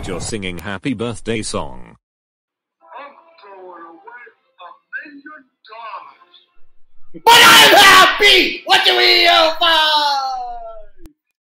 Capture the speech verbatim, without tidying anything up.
that you're singing happy birthday song. I'm throwing away a million dollars. But I'm happy! What do we owe for?